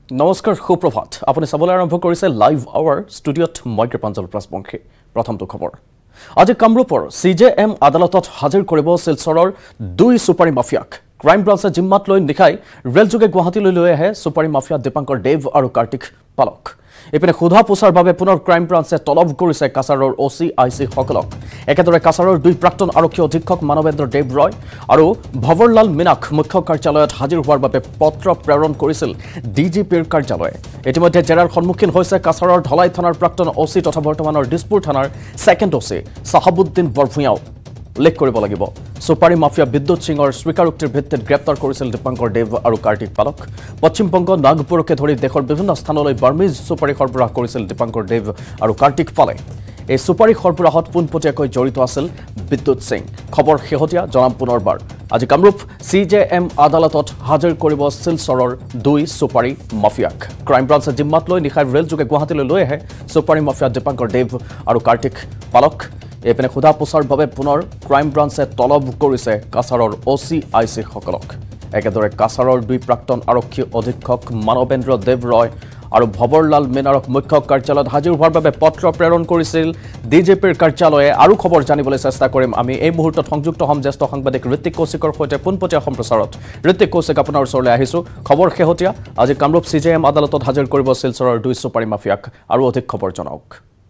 নমস্কাৰ সুপ্ৰভাত আপুনি চাবলৈ আৰম্ভ কৰিছে লাইভ আৱাৰ ষ্টুডিঅ'ত মই কৃপাঞ্জল প্ৰাসবংশী প্ৰথমটো খবৰ আজি কামৰূপৰ CJM আদালতত হাজিৰ কৰিব শিলচৰৰ দুই সুপাৰী মাফিয়াক ক্ৰাইম ব্ৰাঞ্চে জিম্মাত লৈ নিখাই ৰেলযোগে গুৱাহাটীলৈ লৈ আহে সুপাৰী মাফিয়া দীপাংকৰ দেৱ আৰু কাৰ্তিক পালক এপিনে সোধা পোছাৰ বাবে পুনৰ ক্ৰাইম ব্ৰাঞ্চে তলব কৰিছে কাছাৰৰ OC/IC সকলক একেদৰে কাছাৰৰ দুই প্ৰাক্তন আৰক্ষী অধীক্ষক মানৱেন্দ্ৰ দেৱ ৰয় আৰু ভৱৰলাল মিনাক মুখ্য কাৰ্যালয়ত হাজিৰ হোৱাৰ বাবে পত্ৰ প্ৰেৰণ কৰিছিল DGPৰ কাৰ্যালয়ে ইতিমধ্যে জেৰাৰ সন্মুখীন হৈছে কাছাৰৰ ধলাই থানাৰ প্ৰাক্তন OC তথা বৰ্তমানৰ দিছপুৰ থানাৰ সেকেণ্ড OC সাহাবুদ্দিন বৰভূঞাও উল্লেখ কৰিব লাগিব সুপাৰী মাফিয়া বিদ্যুৎ সিঙৰ স্বীকাৰোক্তিৰ ভিত্তিত গ্ৰেপ্তাৰ কৰিছিল দীপাংকৰ দেৱ আৰু কাৰ্তিক পালক পশ্চিমবংগ নাগপুৰকে ধৰি দেশৰ বিভিন্ন স্থানলৈ বাৰ্মিজ সুপাৰী সৰবৰাহ কৰিছিল দীপাংকৰ দেৱ আৰু কাৰ্তিক পালে এই সুপাৰী সৰবৰাহত পোনপটীয়াকৈ জড়িত আছিল বিদ্যুৎ সিং খবৰ শেহতীয়া জনাম পুনৰবাৰ আজি কামৰূপ CJM আদালতত হাজিৰ কৰিব শিলচৰৰ দুই সুপাৰী মাফিয়াক ক্ৰাইম ব্ৰাঞ্চে জিম্মাত লৈ নিখাই ৰেলযোগে গুৱাহাটীলৈ লৈ আহে সুপাৰী মাফিয়া দীপাংকৰ দেৱ আৰু কাৰ্তিক পালক এপিনে সোধা পোছাৰ বাবে পুনৰ ক্ৰাইম ব্ৰাঞ্চে তলব কৰিছে কাছাৰৰ OC/IC সকলক একেদৰে কাছাৰৰ দুই প্ৰাক্তন আৰক্ষী অধীক্ষক মানৱেন্দ্ৰ দেৱ ৰয় আৰু ভৱৰলাল মিনাৰক মুখ্য কাৰ্যালয়ত হাজিৰ হোৱাৰ বাবে পত্ৰ প্ৰেৰণ কৰিছিল DGPৰ কাৰ্যালয়ে আৰু খবৰ জানিবলৈ চেষ্টা কৰিম আমি এই মুহূৰ্তত সংযুক্ত হ'ম জ্যেষ্ঠ সাংবাদিক ঋত্বিক কৌশিকৰ সৈতে পোনপটীয়া সম্প্ৰচাৰত ঋত্বিক কৌশিক আপোনাৰ ওচৰলৈ আহিছোঁ খবৰ শেহতীয়া আজি কামৰূপ CJM আদালতত হাজিৰ কৰিব শিলচৰৰ দুই সুপাৰী মাফিয়াক আৰু অধিক খবৰ জনাওক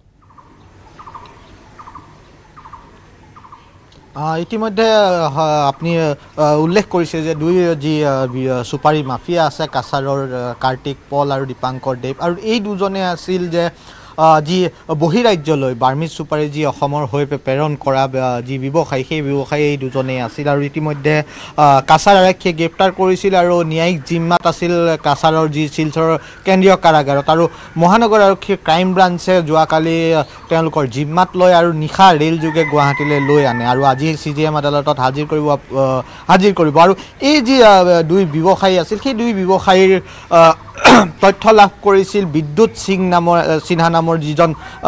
ইতিমধ্যে আপনি উল্লেখ কৰিছে যে দুই যি সুপাৰী মাফিয়া আছে কাছাৰৰ কাৰ্তিক পল আৰু দীপাংকৰ দেৱ আৰু এই দুজনে আছিল যে যি বহিৰাজ্যলৈ বাৰ্মিজ সুপাৰী যি অসমৰ হৈ প্ৰেৰণ কৰা যি ব্যৱসায়ী সেই ব্যৱসায়ী এই দুজনেই আছিল আৰু ইতিমধ্যে কাছাৰ আৰক্ষীয়ে গ্ৰেপ্তাৰ কৰিছিল আৰু ন্যায়িক জিম্মাত আছিল কাছাৰৰ যি শিলচৰৰ কেন্দ্ৰীয় কাৰাগাৰত আৰু মহানগৰ আৰক্ষীৰ ক্ৰাইম ব্ৰাঞ্চে যোৱাকালি তেওঁলোকৰ জিম্মাত লৈ আৰু নিশা ৰেলযোগে গুৱাহাটীলৈ লৈ আনে আৰু আজি CJM আদালতত হাজিৰ কৰিব আৰু এই যি দুই ব্যৱসায়ী আছিল সেই দুই ব্যৱসায়ীৰ তথ্য লাভ কৰিছিল বিদ্যুৎ সিনহা নামৰ যিজন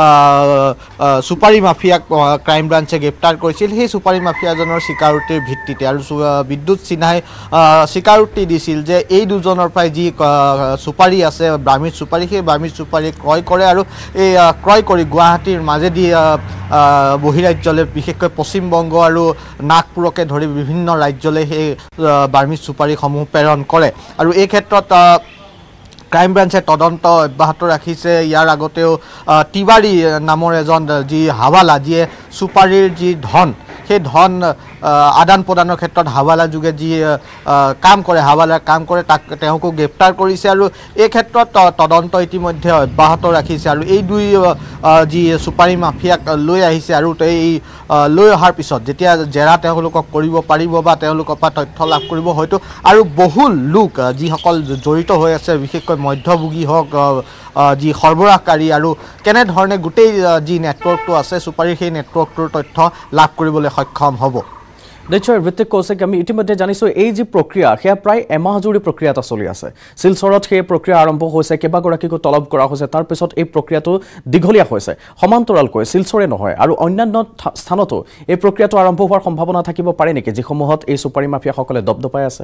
সুপাৰী মাফিয়াক ক্ৰাইম ব্ৰাঞ্চে গ্ৰেপ্তাৰ কৰিছিল সেই সুপাৰী মাফিয়াজনৰ স্বীকাৰোক্তিৰ ভিত্তিতে আৰু বিদ্যুৎ সিনহাই স্বীকাৰোক্তি দিছিল যে এই দুজনৰ প্ৰায় যি সুপাৰী আছে বাৰ্মিজ সুপাৰী সেই বাৰ্মিজ সুপাৰী ক্ৰয় কৰে আৰু এই ক্ৰয় কৰি গুৱাহাটীৰ মাজেদি বহিৰাজ্যলৈ বিশেষকৈ পশ্চিমবংগ আৰু নাগপুৰকে ধৰি বিভিন্ন ৰাজ্যলৈ সেই বাৰ্মিজ সুপাৰীসমূহ প্ৰেৰণ কৰে আৰু এই ক্ষেত্ৰত ক্ৰাইম ব্ৰাঞ্চে তদন্ত অব্যাহত ৰাখিছে ইয়াৰ আগতেও তিৱাৰী নামৰ এজন যি হাৱালা যিয়ে সুপাৰীৰ যি ধন সেই ধন আদান প্ৰদানৰ ক্ষেত্ৰত হাৱালা যোগে যি হাৱালাৰ কাম কৰে তাক তেওঁকো গ্ৰেপ্তাৰ কৰিছে আৰু এই ক্ষেত্ৰত তদন্ত ইতিমধ্যে অব্যাহত ৰাখিছে আৰু এই দুই যি সুপাৰী মাফিয়াক লৈ আহিছে আৰু এই লৈ অহাৰ পিছত যেতিয়া জেৰা তেওঁলোকক কৰিব পাৰিব বা তেওঁলোকৰ পৰা তথ্য লাভ কৰিব হয়তো আৰু বহু লোক যিসকল জড়িত হৈ আছে বিশেষকৈ মধ্যভোগী হওক যি সৰবৰাহকাৰী আৰু কেনেধৰণে গোটেই যি নেটৱৰ্কটো আছে সুপাৰীৰ সেই নেটৱৰ্কটোৰ তথ্য লাভ কৰিবলৈ সক্ষম হ'ব নিশ্চয় ঋত্বিক কৌশিক আমি ইতিমধ্যে জানিছোঁ এই যি প্ৰক্ৰিয়া সেয়া প্ৰায় এমাহজুৰি প্ৰক্ৰিয়া এটা চলি আছে শিলচৰত সেই প্ৰক্ৰিয়া আৰম্ভ হৈছে কেইবাগৰাকীকো তলব কৰা হৈছে তাৰ পিছত এই প্ৰক্ৰিয়াটো দীঘলীয়া হৈছে সমান্তৰালকৈ শিলচৰে নহয় আৰু অন্যান্য স্থানতো এই প্ৰক্ৰিয়াটো আৰম্ভ হোৱাৰ সম্ভাৱনা থাকিব পাৰে নেকি যিসমূহত এই সুপাৰী মাফিয়াসকলে দপদপাই আছে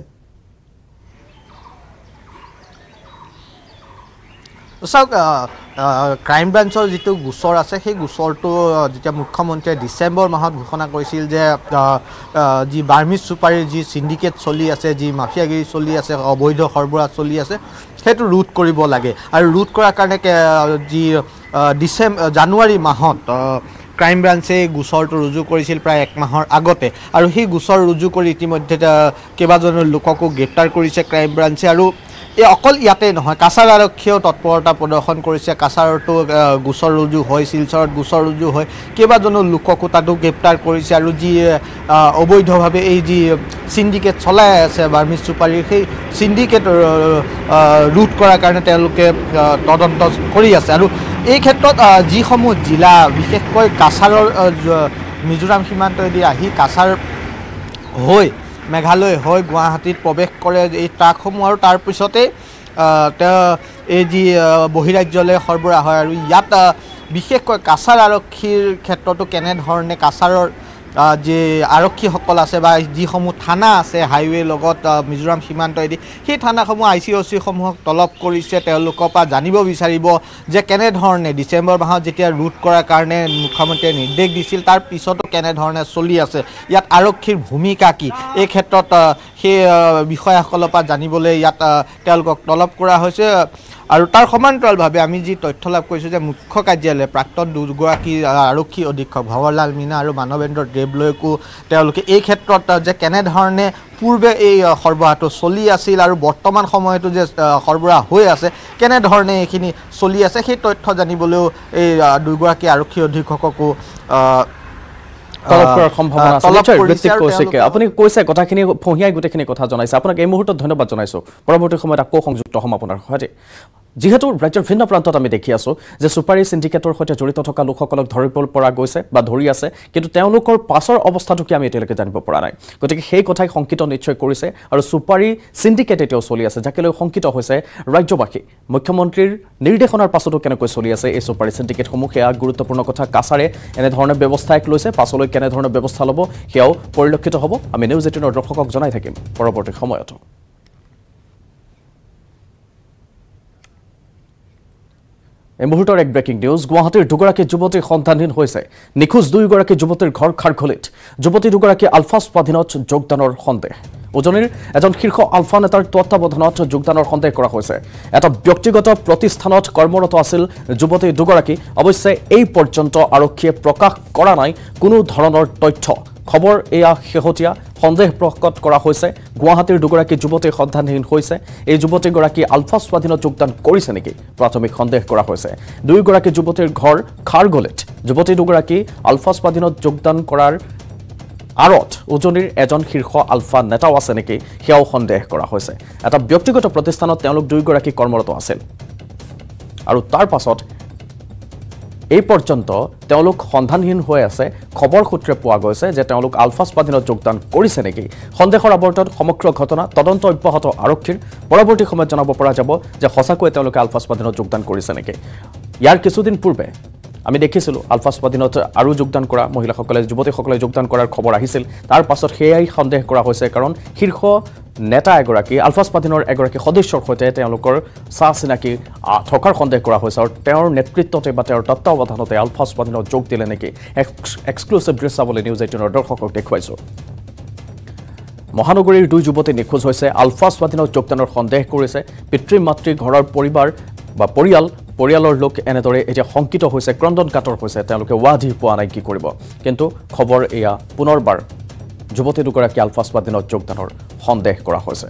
চাওক ক্ৰাইম ব্ৰাঞ্চৰ যিটো গোচৰ আছে সেই গোচৰটো যেতিয়া মুখ্যমন্ত্ৰীয়ে ডিচেম্বৰ মাহত ঘোষণা কৰিছিল যে যি বাৰ্মিজ সুপাৰীৰ যি চিণ্ডিকেট চলি আছে যি মাফিয়াগিৰি চলি আছে অবৈধ সৰবৰাহ চলি আছে সেইটো ৰোধ কৰিব লাগে আৰু ৰোধ কৰাৰ কাৰণে যি জানুৱাৰী মাহত ক্ৰাইম ব্ৰাঞ্চে গোচৰটো ৰুজু কৰিছিল প্ৰায় এক মাহৰ আগতে আৰু সেই গোচৰ ৰুজু কৰি ইতিমধ্যে কেইবাজনো লোককো গ্ৰেপ্তাৰ কৰিছে ক্ৰাইম ব্ৰাঞ্চে আৰু এই অকল ইয়াতে নহয় কাছাৰ আৰক্ষীয়েও তৎপৰতা প্ৰদৰ্শন কৰিছে কাছাৰতো গোচৰ ৰুজু হয় শিলচৰত গোচৰ ৰুজু হয় কেইবাজনো লোককো তাতো গ্ৰেপ্তাৰ কৰিছে আৰু যি অবৈধভাৱে এই যি চিণ্ডিকেট চলাই আছে বাৰ্মিজ সুপাৰীৰ সেই চিণ্ডিকেট ৰোধ কৰাৰ কাৰণে তেওঁলোকে তদন্ত কৰি আছে আৰু এই ক্ষেত্ৰত যিসমূহ জিলা বিশেষকৈ কাছাৰৰ মিজোৰাম সীমান্তদি আহি কাছাৰ হৈ মেঘালয় হৈ গুৱাহাটীত প্ৰৱেশ কৰে এই ট্ৰাকসমূহ আৰু তাৰ পিছতে এই যি বহিৰাজ্যলৈ সৰবৰাহ হয় আৰু ইয়াত বিশেষকৈ কাছাৰ আৰক্ষীৰ ক্ষেত্ৰতো কেনেধৰণে কাছাৰৰ যে আৰক্ষীসকল আছে বা যিসমূহ থানা আছে হাইৱে লগত মিজোৰাম সীমান্তইদি সেই থানাসমূহ ICOC-সমূহক তলব কৰিছে তেওঁলোকৰ পৰা জানিব বিচাৰিব যে কেনেধৰণে ডিচেম্বৰ মাহত যেতিয়া ৰুট কৰাৰ কাৰণে মুখ্যমন্ত্ৰীয়ে নিৰ্দেশ দিছিল তাৰ পিছতো কেনেধৰণে চলি আছে ইয়াত আৰক্ষীৰ ভূমিকা কি এই ক্ষেত্ৰত সেই বিষয়াসকলৰ পৰা জানিবলৈ ইয়াত তেওঁলোকক তলব কৰা হৈছে আৰু তাৰ সমান্তৰালভাৱে আমি যি তথ্য লাভ কৰিছোঁ যে মুখ্য কাৰ্যালয়ে প্ৰাক্তন দুগৰাকী আৰক্ষী অধীক্ষক ভৱৰলাল মীনা আৰু মানৱেন্দ্ৰ দেৱলৈকো তেওঁলোকে এই ক্ষেত্ৰত যে কেনেধৰণে পূৰ্বে এই সৰবৰাহটো চলি আছিল আৰু বৰ্তমান সময়তো যে সৰবৰাহ হৈ আছে কেনেধৰণে এইখিনি চলি আছে সেই তথ্য জানিবলৈও এই দুগৰাকী আৰক্ষী অধীক্ষককো তলব কৰাৰ সম্ভাৱনা আছে কৌশিকে আপুনি কৈছে কথাখিনি ফহিয়াই গোটেইখিনি কথা জনাইছে আপোনাক এই মুহূৰ্তত ধন্যবাদ জনাইছোঁ পৰৱৰ্তী সময়ত আকৌ সংযুক্ত হ'ম আপোনাৰ সৈতে যিহেতু ৰাজ্যৰ ভিন্ন প্ৰান্তত আমি দেখি আছোঁ যে ছুপাৰী চিণ্ডিকেটৰ সৈতে জড়িত থকা লোকসকলক ধৰিব পৰা গৈছে বা ধৰি আছে কিন্তু তেওঁলোকৰ পাছৰ অৱস্থাটো কি আমি এতিয়ালৈকে জানিব পৰা নাই গতিকে সেই কথাই শংকিত নিশ্চয় কৰিছে আৰু ছুপাৰী চিণ্ডিকেট এতিয়াও চলি আছে যাকে লৈ শংকিত হৈছে ৰাজ্যবাসী মুখ্যমন্ত্ৰীৰ নিৰ্দেশনাৰ পাছতো কেনেকৈ চলি আছে এই ছুপাৰী চিণ্ডিকেটসমূহ সেয়া গুৰুত্বপূৰ্ণ কথা কাছাৰে এনেধৰণৰ ব্যৱস্থা এক লৈছে পাছলৈ কেনেধৰণৰ ব্যৱস্থা ল'ব সেয়াও পৰিলক্ষিত হ'ব আমি নিউজ 18 দৰ্শকক জনাই থাকিম পৰৱৰ্তী সময়ত এই মুহূৰ্তৰ এক ব্ৰেকিং নিউজ গুৱাহাটীৰ দুগৰাকী যুৱতী সন্তানহীন হৈছে নিখোজ দুয়োগৰাকী যুৱতীৰ ঘৰ খাৰঘলিত যুৱতী দুগৰাকী আলফা স্বাধীনত যোগদানৰ সন্দেহ উজনিৰ এজন শীৰ্ষ আলফা নেতাৰ তত্ত্বাৱধানত যোগদানৰ সন্দেহ কৰা হৈছে এটা ব্যক্তিগত প্ৰতিষ্ঠানত কৰ্মৰত আছিল যুৱতী দুগৰাকী অৱশ্যে এই পৰ্যন্ত আৰক্ষীয়ে প্ৰকাশ কৰা নাই কোনো ধৰণৰ তথ্য খবৰ এয়া শেহতীয়া সন্দেহ প্ৰকট কৰা হৈছে গুৱাহাটীৰ দুগৰাকী যুৱতী সন্ধানহীন হৈছে এই যুৱতীগৰাকী আলফা স্বাধীনত যোগদান কৰিছে নেকি প্ৰাথমিক সন্দেহ কৰা হৈছে দুয়োগৰাকী যুৱতীৰ ঘৰ খাৰঘলিত যুৱতী দুগৰাকী আলফা স্বাধীনত যোগদান কৰাৰ আৰত উজনিৰ এজন শীৰ্ষ আলফা নেতাও আছে নেকি সেয়াও সন্দেহ কৰা হৈছে এটা ব্যক্তিগত প্ৰতিষ্ঠানত তেওঁলোক দুয়োগৰাকী কৰ্মৰত আছিল আৰু তাৰ পাছত এই পৰ্যন্ত তেওঁলোক সন্ধানহীন হৈ আছে খবৰ সূত্ৰে পোৱা গৈছে যে তেওঁলোক আলফা স্বাধীনত যোগদান কৰিছে নেকি সন্দেহৰ আৱৰ্তত সমগ্ৰ ঘটনা তদন্ত অব্যাহত আৰক্ষীৰ পৰৱৰ্তী সময়ত জনাব পৰা যাব যে সঁচাকৈ তেওঁলোকে আলফা স্বাধীনত যোগদান কৰিছে নেকি ইয়াৰ কিছুদিন পূৰ্বে আমি দেখিছিলোঁ আলফা স্বাধীনত আৰু যোগদান কৰা মহিলাসকলে যুৱতীসকলে যোগদান কৰাৰ খবৰ আহিছিল তাৰ পাছত সেয়াই সন্দেহ কৰা হৈছে কাৰণ শীৰ্ষ নেতা এগৰাকী আলফা স্বাধীনৰ এগৰাকী সদস্যৰ সৈতে তেওঁলোকৰ চিনাকি থকাৰ সন্দেহ কৰা হৈছে আৰু তেওঁৰ নেতৃত্বতে বা তেওঁৰ তত্ত্বাৱধানতে আলফা স্বাধীনত যোগ দিলে নেকি এক্সক্লুচিভ দৃশ্যাৱলী নিউজ 18 দৰ্শকক দেখুৱাইছোঁ মহানগৰীৰ দুই যুৱতী নিখোজ হৈছে আলফা স্বাধীনত যোগদানৰ সন্দেহ কৰিছে পিতৃ মাতৃ ঘৰৰ পৰিবাৰ বা পৰিয়ালৰ লোক এনেদৰে এতিয়া শংকিত হৈছে ক্ৰন্দনকাতৰ হৈছে তেওঁলোকে ৱাধি পোৱা নাই কি কৰিব কিন্তু খবৰ এয়া পুনৰবাৰ যুৱতী দুগৰাকী আলফা স্বাধীনত যোগদানৰ সন্দেহ কৰা হৈছে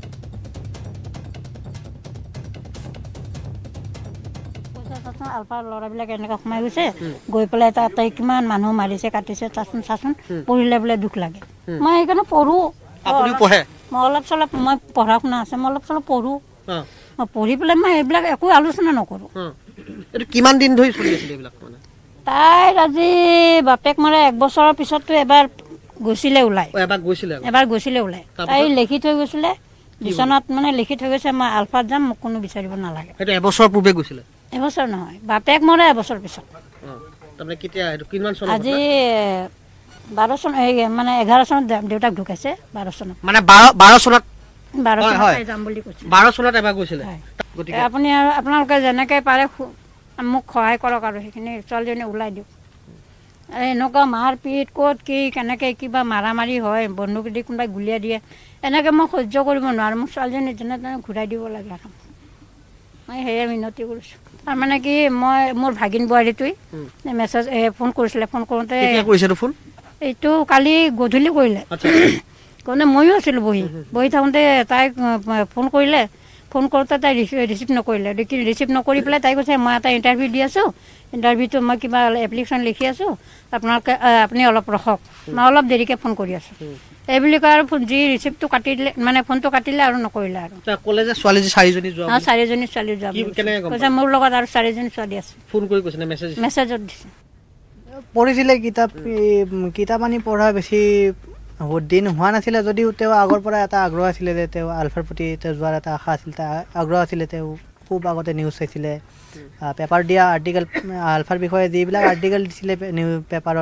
আলফা ল'ৰাবিলাক এনেকৈ সোমাই গৈছে গৈ পেলাই তাতে কিমান মানুহ মাৰিছে কাটিছে চাচোন পঢ়িলে বোলে দুখ লাগে মই সেইকাৰণে পঢ়ো আপুনি পঢ়ে মই অলপ চলপ মই পঢ়া শুনা আছে মই অলপ চলপ পঢ়ো মই পঢ়ি পেলাই মই এইবিলাক একো আলোচনা নকৰোঁ এইটো কিমান দিন ধৰি চলি আছিল এইবিলাক মানে তাইৰ আজি বাপেক মাৰে 1 বছৰৰ পিছততো এবাৰ গৈছিলে ওলাই এবাৰ গৈছিলে ওলাই তাই লিখি থৈ গৈছিলে বিচনাত মানে লিখি থৈ গৈছে মই আলফাত যাম মোক কোনো বিচাৰিব নালাগে সেইটো এবছৰ পূৰ্বে গৈছিলে এবছৰ নহয় বাপেক মৰে এবছৰ পিছত তাৰমানে কেতিয়া এইটো কিমান চন আজি 12 চন মানে 11 চনত দেউতাক ঢুকাইছে 12 চনত মানে 12 চনত 12 চনত যাম বুলি কৈছে 12 চনত এবাৰ গৈছিলে গতিকে আপুনি আৰু আপোনালোকে যেনেকৈ পাৰে মোক সহায় কৰক আৰু সেইখিনি ছোৱালীজনী ওলাই দিয়ক এনেকুৱা মাৰপিট ক'ত কি কেনেকৈ কিবা মাৰামাৰি হয় বন্দুক দি কোনোবাই গুলিয়াই দিয়ে এনেকৈ মই সহ্য কৰিব নোৱাৰোঁ মোক ছোৱালীজনী যেনে তেনে ঘূৰাই দিব লাগে আৰু মই সেয়ে মিনতি কৰিছোঁ তাৰমানে কি মই মোৰ ভাগিন বোৱাৰীটোৱে মেছেজ ফোন কৰিছিলে ফোন কৰোঁতে এইটো কালি গধূলি কৰিলে কৰোঁতে ময়ো আছিলোঁ বহি থাকোঁতে তাইক ফোন কৰিলে ফোন কৰোঁতে তাই ৰিচিভ নকৰিলে ৰিচিভ নকৰি পেলাই তাই কৈছে মই এটা ইণ্টাৰভিউ দি আছোঁ ইণ্টাৰভিউটো মই কিবা এপ্লিকেশ্যন লিখি আছোঁ আপুনি অলপ ৰখক মই অলপ দেৰিকৈ ফোন কৰি আছোঁ এই বুলি কয় আৰু যি ৰিচিভটো কাটিলে মানে ফোনটো কাটিলে আৰু নকৰিলে আৰু ক'লে যে ছোৱালী চাৰিজনী ছোৱালী যোৱা কৈছে মোৰ লগত আৰু 4জনী ছোৱালী আছে ফোন কৰি কৈছে নে মেছেজত দিছে পঢ়িছিলে কিতাপ আনি পঢ়া বেছি দিন হোৱা নাছিলে যদিও তেওঁ আগৰ পৰা এটা আগ্ৰহ আছিলে যে তেওঁ আলফাৰ প্ৰতি যোৱাৰ এটা আশা আছিল আগ্ৰহ আছিলে তেওঁ খুব আগতে নিউজ চাইছিলে পেপাৰ দিয়া আৰ্টিকেল আলফাৰ বিষয়ে যিবিলাক আৰ্টিকেল দিছিলে পেপাৰত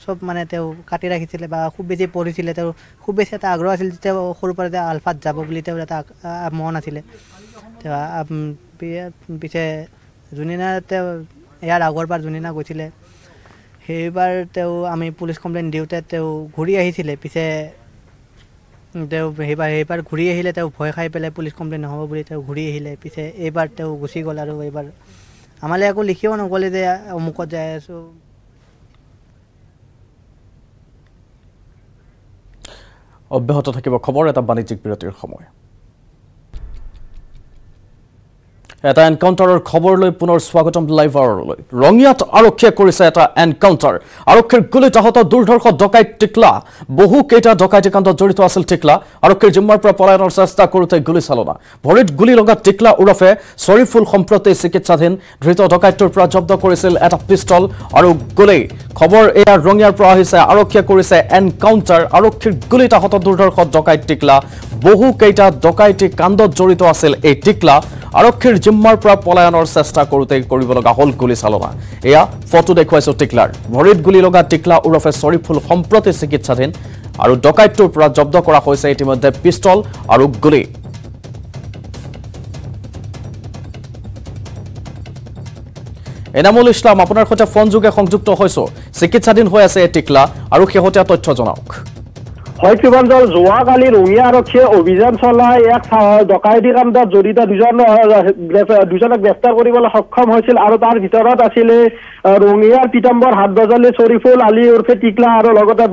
চব মানে তেওঁ কাটি ৰাখিছিলে বা খুব বেছি পঢ়িছিলে তেওঁ খুব বেছি এটা আগ্ৰহ আছিল তেওঁ সৰুৰ পৰা আলফাত যাব বুলি তেওঁৰ এটা মন আছিলে পিছে যোনদিনা তেওঁ ইয়াৰ আগৰবাৰ যোনদিনা গৈছিলে সেইবাৰ তেওঁ আমি পুলিচ কমপ্লেইন দিওঁতে তেওঁ ঘূৰি আহিছিলে পিছে তেওঁ সেইবাৰ ঘূৰি আহিলে তেওঁ ভয় খাই পেলাই পুলিচ কমপ্লেইন নহ'ব বুলি তেওঁ ঘূৰি আহিলে পিছে এইবাৰ তেওঁ গুচি গ'ল আৰু এইবাৰ আমালৈ একো লিখিও নগ'লে যে অমুকত যাই আছোঁ অব্যাহত থাকিব খবৰ এটা বাণিজ্যিক বিৰতিৰ সময় এটা এনকাউণ্টাৰৰ খবৰ লৈ পুনৰ স্বাগতম লাইভ আৱাৰলৈ ৰঙিয়াত আৰক্ষীয়ে কৰিছে এটা এনকাউণ্টাৰ আৰক্ষীৰ গুলীত আহত দুৰ্ধৰ্ষ ডকাইত টিকলা বহু কেইটা ডকাইতি কাণ্ডত জড়িত আছিল টিকলা আৰক্ষীৰ জিম্মাৰ পৰা পলায়নৰ চেষ্টা কৰোঁতে গুলী চালনা ভৰিত গুলী লগা টিকলা ওৰফে শ্বৰিফুল সম্প্ৰতি চিকিৎসাধীন ধৃত ডকাইতটোৰ পৰা জব্দ কৰিছিল এটা পিষ্টল আৰু গুলী খবৰ এয়া ৰঙিয়াৰ পৰা আহিছে আৰক্ষীয়ে কৰিছে এনকাউণ্টাৰ আৰক্ষীৰ গুলীত আহত দুৰ্ধৰ্ষ ডকাইত টিকলা বহু কেইটা ডকাইতি কাণ্ডত জড়িত আছিল এই টিকলা আৰক্ষীৰ জিম্মাৰ পৰা পলায়নৰ চেষ্টা কৰোঁতে কৰিব লগা হ'ল গুলী চালনা এয়া ফটো দেখুৱাইছো টিকলাৰ ভৰিত গুলী লগা টিকলা ওৰফে শ্বৰিফুল সম্প্ৰতি চিকিৎসাধীন আৰু ডকাইতটোৰ পৰা জব্দ কৰা হৈছে ইতিমধ্যে পিষ্টল আৰু গুলী এনামুল ইছলাম আপোনাৰ সৈতে ফোনযোগে সংযুক্ত হৈছো চিকিৎসাধীন হৈ আছে এই টিকলা আৰু শেহতীয়া তথ্য জনাওক হয় কৃপাঞ্জল যোৱাকালি ৰঙিয়া আৰক্ষীয়ে অভিযান চলাই এক ডকাইতি কাণ্ডত জড়িত দুজনক গ্ৰেপ্তাৰ কৰিবলৈ সক্ষম হৈছিল আৰু তাৰ ভিতৰত আছিলে ৰঙিয়াৰ পিতাম্বৰ হাটবজালী শ্বৰিফুল আলী উৰ্ফে টিকলা আৰু লগতে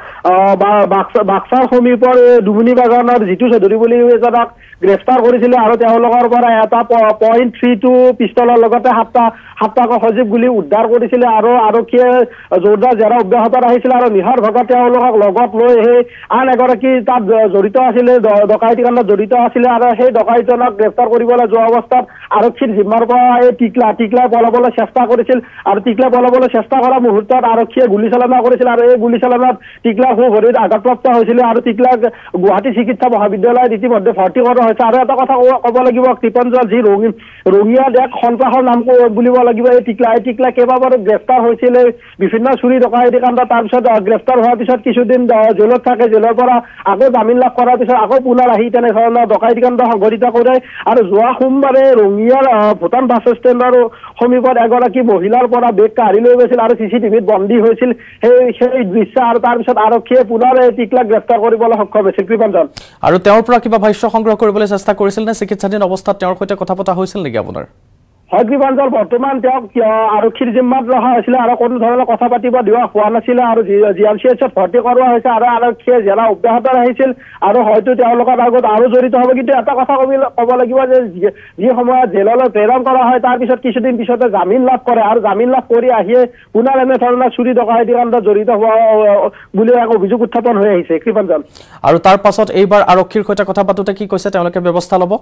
বাক্সাৰ সমীপৰ দুমুনি বাগানৰ জিতু চৌধুৰী বুলি এজনক গ্ৰেপ্তাৰ কৰিছিলে আৰু তেওঁলোকৰ পৰা এটা .32 পিষ্টলৰ লগতে সাতটা সজীৱ গুলী উদ্ধাৰ কৰিছিলে আৰু আৰক্ষীয়ে জোৰদাৰ জেৰা অব্যাহত ৰাখিছিলে আৰু নিশাৰ ভাগত তেওঁলোকক লগত লৈ সেই আন এগৰাকী তাত জড়িত আছিলে ডকাইতি কাণ্ডত জড়িত আছিলে আৰু সেই ডকাইতজনক গ্ৰেপ্তাৰ কৰিবলৈ যোৱা অৱস্থাত আৰক্ষীৰ জিম্মাৰ পৰা এই টিকলাই পলাবলৈ চেষ্টা কৰিছিল আৰু টিকলাই পলাবলৈ চেষ্টা কৰা মুহূৰ্তত আৰক্ষীয়ে গুলী চালনা কৰিছিল আৰু এই গুলী চালনাত টিকলাৰ ভৰিত আঘাতপ্ৰাপ্ত হৈছিলে আৰু টিকলাক গুৱাহাটী চিকিৎসা মহাবিদ্যালয়ত ইতিমধ্যে ভৰ্তি কৰা হৈছে আৰু এটা কথা ক'ব লাগিব কৃপঞ্জল যি ৰঙিয়াত এক সন্ত্ৰাসৰ নাম বুলিব লাগিব এই টিকলা কেইবাবাৰো গ্ৰেপ্তাৰ হৈছিলে বিভিন্ন চুৰি ডকাইতি কাণ্ডত তাৰপিছত গ্ৰেপ্তাৰ হোৱাৰ পিছত কিছুদিন জেলত থাকে জেলৰ পৰা আকৌ জামিন লাভ কৰাৰ পিছত আকৌ পুনৰ আহি তেনেধৰণৰ ডকাইতি কাণ্ড সংঘটিত কৰে আৰু যোৱা সোমবাৰে ৰঙিয়াৰ ভূটান বাছ ষ্টেণ্ডৰ সমীপত এগৰাকী মহিলাৰ পৰা বেগ কাঢ়ি লৈ গৈছিল আৰু CCTVত বন্দী হৈছিল সেই দৃশ্য আৰু তাৰপিছত আৰক্ষীয়ে পুনৰ টিকলাক গ্ৰেপ্তাৰ কৰিবলৈ সক্ষম হৈছিল কৃপাঞ্জল আৰু তেওঁৰ পৰা কিবা ভাষ্য সংগ্ৰহ কৰিবলৈ চেষ্টা কৰিছিল নে চিকিৎসাধীন অৱস্থাত তেওঁৰ সৈতে কথা পতা হৈছিল নেকি আপোনাৰ হয় কৃপাঞ্জল বৰ্তমান তেওঁক আৰক্ষীৰ জিম্মাত ৰখা হৈছিলে আৰু কোনো ধৰণৰ কথা পাতিব দিয়া হোৱা নাছিলে আৰু GMCHত ভৰ্তি কৰোৱা হৈছে আৰু আৰক্ষীয়ে জেৰা অব্যাহত ৰাখিছিল আৰু হয়তো তেওঁলোকৰ আগত আৰু জড়িত হ'ব কিন্তু এটা কথা ক'ব লাগিব যে যি সময়ত জেললৈ প্ৰেৰণ কৰা হয় তাৰপিছত কিছুদিন পিছতে জামিন লাভ কৰে আৰু জামিন লাভ কৰি আহিয়ে পুনৰ এনেধৰণৰ চুৰি ডকাইতি কাণ্ডত জড়িত হোৱা বুলি এক অভিযোগ উত্থাপন হৈ আহিছে কৃপাঞ্জল আৰু তাৰ পাছত এইবাৰ আৰক্ষীৰ সৈতে কথা পাতোতে কি কৈছে তেওঁলোকে ব্যৱস্থা ল'ব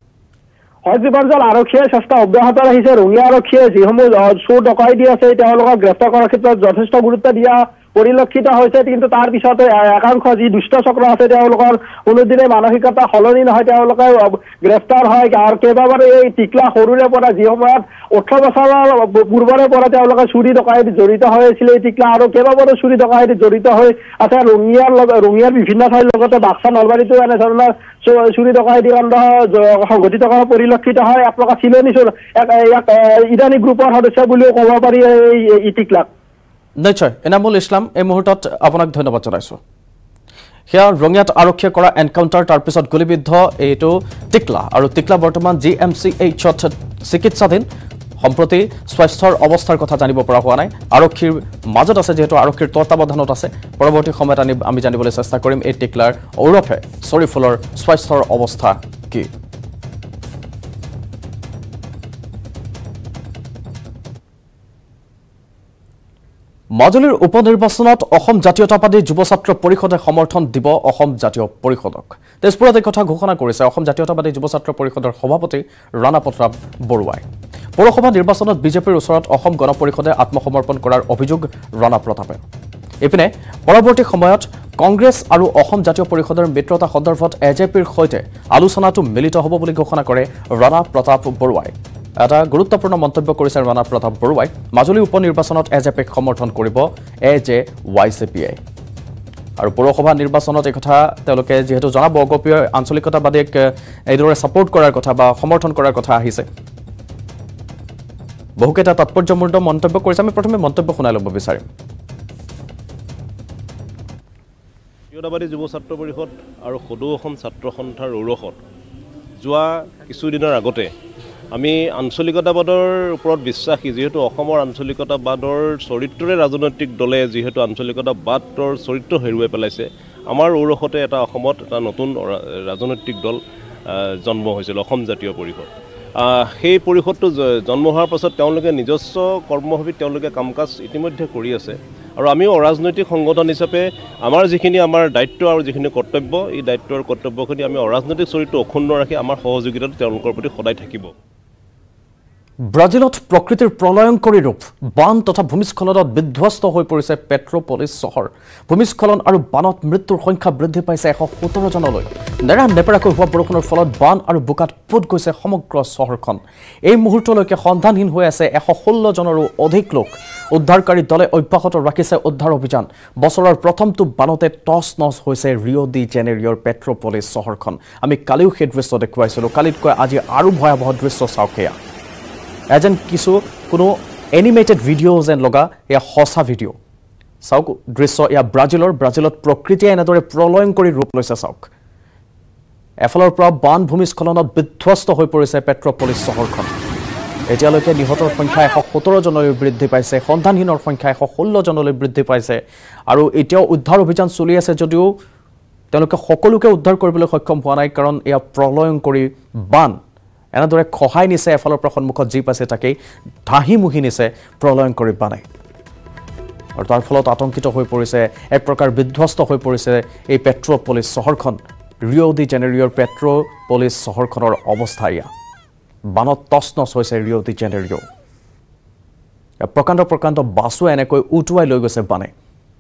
হয় কৃপাঞ্জল আৰক্ষীয়ে চেষ্টা অব্যাহত ৰাখিছে ৰঙিয়া আৰক্ষীয়ে যিসমূহ চোৰ ডকাইতি আছে তেওঁলোকক গ্ৰেপ্তাৰ কৰাৰ ক্ষেত্ৰত যথেষ্ট গুৰুত্ব দিয়া পৰিলক্ষিত হৈছে কিন্তু তাৰ পিছতে একাংশ যি দুষ্ট চক্ৰ আছে তেওঁলোকৰ কোনোদিনে মানসিকতা সলনি নহয় তেওঁলোকে গ্ৰেপ্তাৰ হয় আৰু কেইবাবাৰো এই টিকলা সৰুৰে পৰা যি সময়ত 18 বছৰৰ পূৰ্বৰে পৰা তেওঁলোকে চুৰি ডকাইতি জড়িত হৈ আছিলে এই টিকলা আৰু কেইবাবাৰো চুৰি ডকাইতি জড়িত হৈ আছে ৰঙিয়াৰ বিভিন্ন ঠাইৰ লগতে বাক্সা নলবাৰীতো এনেধৰণৰ চুৰি ডকাইতি কাণ্ড সংঘটিত কৰা পৰিলক্ষিত হয় এক প্ৰকাৰ চিলনী চোৰ ইৰানী গ্ৰুপৰ সদস্য বুলিও ক'ব পাৰি এই টিকলাক নিশ্চয় এনামুল ইছলাম এই মুহূৰ্তত আপোনাক ধন্যবাদ জনাইছো সেয়া ৰঙিয়াত আৰক্ষীয়ে কৰা এনকাউণ্টাৰ তাৰপিছত গুলীবিদ্ধ এইটো টিকলা আৰু টিকলা বৰ্তমান GMCHত চিকিৎসাধীন সম্প্ৰতি স্বাস্থ্যৰ অৱস্থাৰ কথা জানিব পৰা হোৱা নাই আৰক্ষীৰ মাজত আছে যেহেতু আৰক্ষীৰ তত্বাৱধানত আছে পৰৱৰ্তী সময়ত আমি জানিবলৈ চেষ্টা কৰিম এই টিকলাৰ ওৰফে শ্বৰিফুলৰ স্বাস্থ্যৰ অৱস্থা কি মাজুলীৰ উপনিৰ্বাচনত অসম জাতীয়তাবাদী যুৱ ছাত্ৰ পৰিষদে সমৰ্থন দিব অসম জাতীয় পৰিষদক তেজপুৰত এই কথা ঘোষণা কৰিছে অসম জাতীয়তাবাদী যুৱ ছাত্ৰ পৰিষদৰ সভাপতি ৰাণা প্ৰতাপ বৰুৱাই পৌৰসভা নিৰ্বাচনত বিজেপিৰ ওচৰত অসম গণ পৰিষদে আত্মসমৰ্পণ কৰাৰ অভিযোগ ৰাণা প্ৰতাপে ইপিনে পৰৱৰ্তী সময়ত কংগ্ৰেছ আৰু অসম জাতীয় পৰিষদৰ মিত্ৰতা সন্দৰ্ভত এজেপিৰ সৈতে আলোচনাটো মিলিত হ'ব বুলি ঘোষণা কৰে ৰাণা প্ৰতাপ বৰুৱাই এটা গুৰুত্বপূৰ্ণ মন্তব্য কৰিছে ৰাণা প্ৰতাপ বৰুৱাই মাজুলী উপ নিৰ্বাচনত এজেপিক সমৰ্থন কৰিব AJYCPয়ে আৰু পৌৰসভা নিৰ্বাচনত এই কথা তেওঁলোকে যেহেতু জনাব অগপীয় আঞ্চলিকতাবাদীক এইদৰে ছাপোৰ্ট কৰাৰ কথা বা সমৰ্থন কৰাৰ কথা আহিছে বহুকেইটা তাৎপৰ্যমূৰ্ণ মন্তব্য কৰিছে আমি প্ৰথমে মন্তব্য শুনাই ল'ব বিচাৰিম জাতীয়তাবাদী যুৱ ছাত্ৰ পৰিষদ আৰু সদৌ অসম ছাত্ৰ সন্থাৰ ঔৰসত যোৱা কিছুদিনৰ আগতে আমি আঞ্চলিকতাবাদৰ ওপৰত বিশ্বাসী যেহেতু অসমৰ আঞ্চলিকতাবাদৰ চৰিত্ৰৰে ৰাজনৈতিক দলে যেহেতু আঞ্চলিকতাবাদৰ চৰিত্ৰ হেৰুৱাই পেলাইছে আমাৰ ঔৰসতে এটা অসমত এটা নতুন ৰাজনৈতিক দল জন্ম হৈছিল অসম জাতীয় পৰিষদ সেই পৰিষদটো জন্ম হোৱাৰ পাছত তেওঁলোকে নিজস্ব কৰ্মভাৱিত তেওঁলোকে কাম কাজ ইতিমধ্যে কৰি আছে আৰু আমিও অৰাজনৈতিক সংগঠন হিচাপে আমাৰ যিখিনি আমাৰ দায়িত্ব আৰু যিখিনি কৰ্তব্য এই দায়িত্ব আৰু কৰ্তব্যখিনি আমি অৰাজনৈতিক চৰিত্ৰ অক্ষুণ্ণ ৰাখি আমাৰ সহযোগিতাটো তেওঁলোকৰ প্ৰতি সদায় থাকিব ব্ৰাজিলত প্ৰকৃতিৰ প্ৰলয়ংকৰী ৰূপ বান তথা ভূমিস্খলনত বিধ্বস্ত হৈ পৰিছে পেট্ৰোপলিছ চহৰ ভূমিস্খলন আৰু বানত মৃত্যুৰ সংখ্যা বৃদ্ধি পাইছে 117 জনলৈ নেৰানেপেৰাকৈ হোৱা বৰষুণৰ ফলত বান আৰু বোকাত পোত গৈছে সমগ্ৰ চহৰখন এই মুহূৰ্তলৈকে সন্ধানহীন হৈ আছে 116 জনৰো অধিক লোক উদ্ধাৰকাৰী দলে অব্যাহত ৰাখিছে উদ্ধাৰ অভিযান বছৰৰ প্ৰথমটো বানতে টছ নছ হৈছে ৰিঅ' ডি জেনেৰিঅ'ৰ পেট্ৰোপলিছ চহৰখন আমি কালিও সেই দৃশ্য দেখুৱাইছিলোঁ কালিতকৈ আজি আৰু ভয়াৱহ দৃশ্য চাওক সেয়া এজন কোনো এনিমেটেড ভিডিঅ' যেন লগা এয়া সঁচা ভিডিঅ' চাওক দৃশ্য এয়া ব্ৰাজিলত প্ৰকৃতিয়ে এনেদৰে প্ৰলয়ংকৰী ৰূপ লৈছে চাওক এফালৰ পৰা বান ভূমিস্খলনত বিধ্বস্ত হৈ পৰিছে পেট্ৰোপলিছ চহৰখন এতিয়ালৈকে নিহতৰ সংখ্যা 117 জনলৈ বৃদ্ধি পাইছে সন্ধানহীনৰ সংখ্যা 116 জনলৈ বৃদ্ধি পাইছে আৰু এতিয়াও উদ্ধাৰ অভিযান চলি আছে যদিও তেওঁলোকে সকলোকে উদ্ধাৰ কৰিবলৈ সক্ষম হোৱা নাই কাৰণ এয়া প্ৰলয়ংকৰী বান এনেদৰে খহাই নিছে এফালৰ পৰা সন্মুখত যি পাইছে তাকেই ধাহিমুহি নিছে প্ৰলয়ংকৰী বানে আৰু তাৰ ফলত আতংকিত হৈ পৰিছে এক প্ৰকাৰ বিধ্বস্ত হৈ পৰিছে এই পেট্ৰোপলিছ চহৰখন ৰিঅ' ডি জেনেৰিঅ'ৰ পেট্ৰোপলিছ চহৰখনৰ অৱস্থা ইয়া বানত টছনছ হৈছে ৰিঅ' ডি জেনেৰিঅ' প্ৰকাণ্ড বাছো এনেকৈ উটুৱাই লৈ গৈছে বানে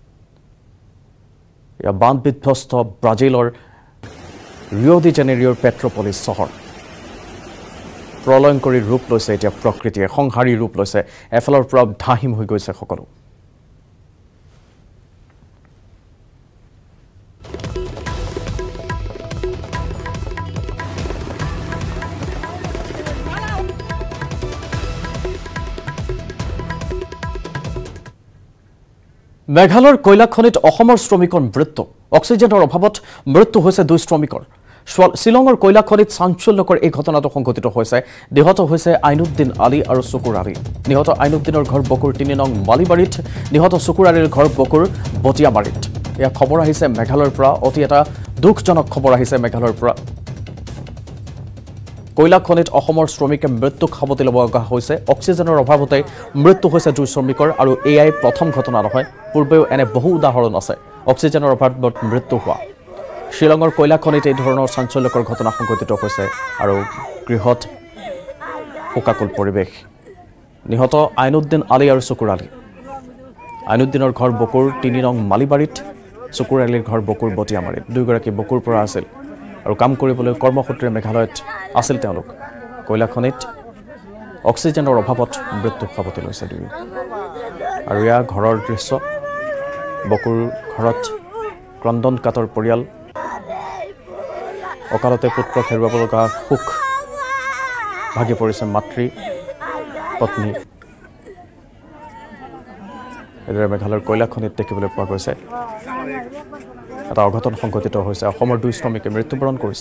ইয়া বান বিধ্বস্ত ব্ৰাজিলৰ ৰিঅ' ডি জেনেৰিঅ'ৰ পেট্ৰোপলিছ চহৰ প্ৰলয়ংকৰী ৰূপ লৈছে এতিয়া প্ৰকৃতিয়ে সংহাৰী ৰূপ লৈছে এফালৰ পৰা ধাহিম হৈ গৈছে সকলো মেঘালয়ৰ কয়লা খনিত অসমৰ শ্ৰমিকৰ মৃত্যু অক্সিজেনৰ অভাৱত মৃত্যু হৈছে 2 শ্ৰমিকৰ শিলঙৰ কয়লা খনিত চাঞ্চল্যকৰ এই ঘটনাটো সংঘটিত হৈছে নিহত হৈছে আইনুদ্দিন আলী আৰু চকুৰ আলী নিহত আইনুদ্দিনৰ ঘৰ বকুৰ 3 নং মালিবাৰীত নিহত চকুৰ আলীৰ ঘৰ বকুৰ বটিয়াবাৰীত এয়া খবৰ আহিছে মেঘালয়ৰ পৰা অতি এটা দুখজনক খবৰ আহিছে মেঘালয়ৰ পৰা কয়লা খনিত অসমৰ শ্ৰমিকে মৃত্যুক সাৱটি ল'ব লগা হৈছে অক্সিজেনৰ অভাৱতে মৃত্যু হৈছে 2 শ্ৰমিকৰ আৰু এয়াই প্ৰথম ঘটনা নহয় পূৰ্বেও এনে বহু উদাহৰণ আছে অক্সিজেনৰ অভাৱত মৃত্যু হোৱা শিলঙৰ কয়লা খনিত এই ধৰণৰ চাঞ্চল্যকৰ ঘটনা সংঘটিত হৈছে আৰু গৃহত শোকাকুল পৰিৱেশ নিহত আইনুদ্দিন আলী আৰু চকুৰ আলী আইনুদ্দিনৰ ঘৰ বকুৰ 3 নং মালিবাৰীত চকুৰ আলীৰ ঘৰ বকুৰ বটিয়ামাৰীত দুয়োগৰাকী বকুৰ পৰা আছিল আৰু কাম কৰিবলৈ কৰ্মসূত্ৰে মেঘালয়ত আছিল তেওঁলোক কয়লা খনিত অক্সিজেনৰ অভাৱত মৃত্যু সাৱটি লৈছে দুয়ো আৰু ইয়াৰ ঘৰৰ দৃশ্য বকুৰ ঘৰত ক্ৰন্দন কাতৰ পৰিয়াল অকালতে পুত্ৰক হেৰুৱাব লগা সুখ ভাগি পৰিছে মাতৃ পত্নী এদৰে মেঘালয়ৰ কয়লা খনিত দেখিবলৈ পোৱা গৈছে এটা অঘটন সংঘটিত হৈছে অসমৰ 2 শ্ৰমিকে মৃত্যুবৰণ কৰিছে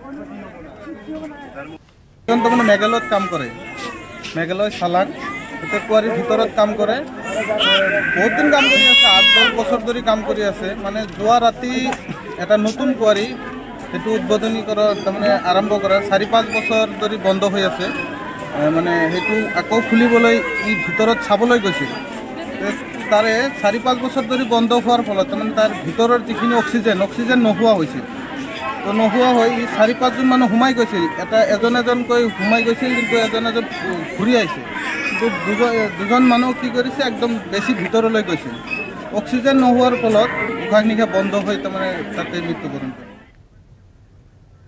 মানে মেঘালয়ত কাম কৰে মেঘালয় চালাক এতিয়া কুঁৱাৰীৰ ভিতৰত কাম কৰে বহুত দিন কাম কৰি আছে 8-10 বছৰ ধৰি কাম কৰি আছে মানে যোৱা ৰাতি এটা নতুন কুঁৱাৰী সেইটো উদ্বোধনী কৰা তাৰমানে আৰম্ভ কৰা 4-5 বছৰ ধৰি বন্ধ হৈ আছে মানে সেইটো আকৌ খুলিবলৈ ই ভিতৰত চাবলৈ গৈছিল তাৰে 4-5 বছৰ ধৰি বন্ধ হোৱাৰ ফলত তাৰমানে তাৰ ভিতৰৰ যিখিনি অক্সিজেন নোহোৱা হৈছিল তো নোহোৱা হৈ 4-5 জন মানুহ সোমাই গৈছিল এজনকৈ সোমাই গৈছিল কিন্তু এজন ঘূৰি আহিছে কিন্তু দুজন মানুহ কি কৰিছে একদম বেছি ভিতৰলৈ গৈছিল অক্সিজেন নোহোৱাৰ ফলত উশাহ নিশাহ বন্ধ হৈ তাৰমানে তাতে মৃত্যুবৰণ কৰে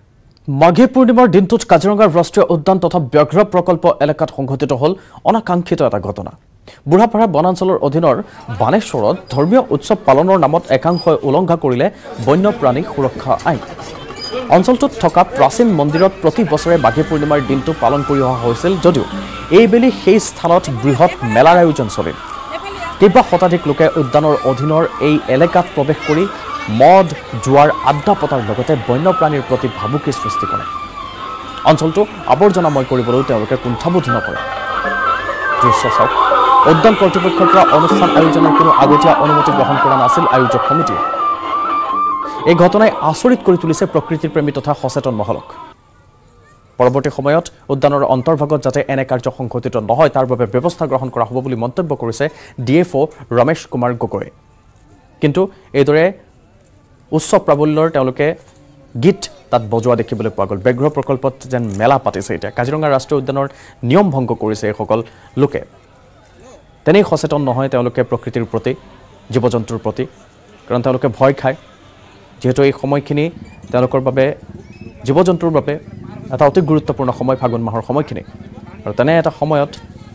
মাঘী পূৰ্ণিমাৰ দিনটোত কাজিৰঙাৰ ৰাষ্ট্ৰীয় উদ্যান তথা ব্যাঘ্ৰ প্ৰকল্প এলেকাত সংঘটিত হ'ল অনাকাংক্ষিত এটা ঘটনা। বুঢ়াপাৰা বনাঞ্চলৰ অধীনৰ বানেশ্বৰত ধৰ্মীয় উৎসৱ পালনৰ নামত একাংশই উলংঘা কৰিলে বন্যপ্ৰাণী সুৰক্ষা আইন। অঞ্চলটোত থকা প্ৰাচীন মন্দিৰত প্ৰতি বছৰে মাঘী পূৰ্ণিমাৰ দিনটো পালন কৰি অহা হৈছিল যদিও এইবেলি সেই স্থানত বৃহৎ মেলাৰ আয়োজন চলিল। কেইবা শতাধিক লোকে উদ্যানৰ অধীনৰ এই এলেকাত প্ৰৱেশ কৰি মদ জুৱাৰ আড্ডা পতাৰ লগতে বন্যপ্ৰাণীৰ প্ৰতি ভাবুকি সৃষ্টি কৰে। অঞ্চলটো আৱৰ্জনাময় কৰিবলৈও তেওঁলোকে কুণ্ঠাবোধ নকৰে। দৃশ্য চাওক, উদ্যান কৰ্তৃপক্ষৰ পৰা অনুষ্ঠান আয়োজনৰ কোনো আগতীয়া অনুমতি গ্ৰহণ কৰা নাছিল আয়োজক সমিতিয়ে। এই ঘটনাই আচৰিত কৰি তুলিছে প্ৰকৃতিৰ প্ৰেমী তথা সচেতন মহলক। পৰৱৰ্তী সময়ত উদ্যানৰ অন্তৰ্ভাগত যাতে এনে কাৰ্য সংঘটিত নহয় তাৰ বাবে ব্যৱস্থা গ্ৰহণ কৰা হ'ব বুলি মন্তব্য কৰিছে DFO ৰমেশ কুমাৰ গগৈয়ে। কিন্তু এইদৰে উচ্চ প্ৰাবল্যৰ তেওঁলোকে গীত তাত বজোৱা দেখিবলৈ পোৱা গ'ল। ব্যাঘ্ৰ প্ৰকল্পত যেন মেলা পাতিছে। এতিয়া কাজিৰঙা ৰাষ্ট্ৰীয় উদ্যানৰ নিয়ম ভংগ কৰিছে এইসকল লোকে। তেনেই সচেতন নহয় তেওঁলোকে প্ৰকৃতিৰ প্ৰতি, জীৱ জন্তুৰ প্ৰতি, কাৰণ তেওঁলোকে ভয় খায়। যিহেতু এই সময়খিনি তেওঁলোকৰ বাবে, জীৱ জন্তুৰ বাবে এটা অতি গুৰুত্বপূৰ্ণ সময়, ফাগুন মাহৰ সময়খিনি। আৰু তেনে এটা সময়ত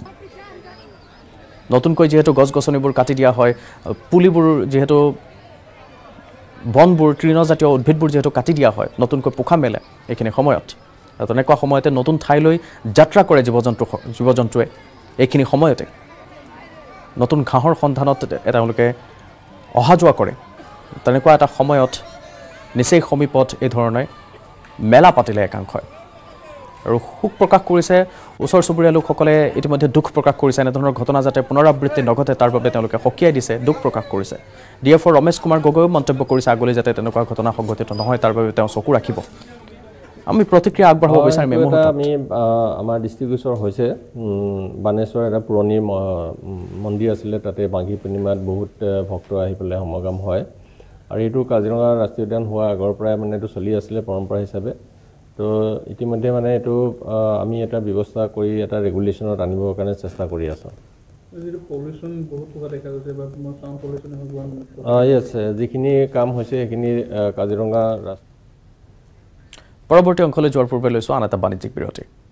নতুনকৈ যিহেতু গছ গছনিবোৰ কাটি দিয়া হয়, পুলিবোৰ যিহেতু বনবোৰ, তৃণজাতীয় উদ্ভিদবোৰ যিহেতু কাটি দিয়া হয়, নতুনকৈ পোখা মেলে এইখিনি সময়ত। আৰু তেনেকুৱা সময়তে নতুন ঠাইলৈ যাত্ৰা কৰে জীৱ জন্তুৱে। এইখিনি সময়তে নতুন ঘাঁহৰ সন্ধানত তেওঁলোকে অহা যোৱা কৰে। তেনেকুৱা এটা সময়ত নিচেই সমীপত এই ধৰণে মেলা পাতিলে একাংশই। আৰু শোক প্ৰকাশ কৰিছে ওচৰ চুবুৰীয়া লোকসকলে। ইতিমধ্যে দুখ প্ৰকাশ কৰিছে এনেধৰণৰ ঘটনা যাতে পুনৰাবৃত্তি নঘটে তাৰ বাবে তেওঁলোকে সকীয়াই দিছে, দুখ প্ৰকাশ কৰিছে। DFO ৰমেশ কুমাৰ গগৈয়েও মন্তব্য কৰিছে আগলৈ যাতে তেনেকুৱা ঘটনা সংঘটিত নহয় তাৰ বাবে তেওঁ চকু ৰাখিব। আমি প্ৰতিক্ৰিয়া আগবঢ়াব বিচাৰিম। আমি আমাৰ দৃষ্টিগোচৰ হৈছে বানেশ্বৰ এটা পুৰণি মন্দিৰ আছিলে, তাতে মাঘী পূৰ্ণিমাত বহুত ভক্ত আহি পেলাই সমাগম হয়। আৰু এইটো কাজিৰঙা ৰাষ্ট্ৰীয় উদ্যান হোৱাৰ আগৰ পৰাই মানে এইটো চলি আছিলে পৰম্পৰা হিচাপে। তো ইতিমধ্যে মানে এইটো আমি এটা ব্যৱস্থা কৰি এটা ৰেগুলেশ্যনত আনিবৰ কাৰণে চেষ্টা কৰি আছোঁ। য়েছ, যিখিনি কাম হৈছে সেইখিনি কাজিৰঙা। পৰৱৰ্তী অংশলৈ যোৱাৰ পূৰ্বে লৈছোঁ আন এটা বাণিজ্যিক বিৰতি।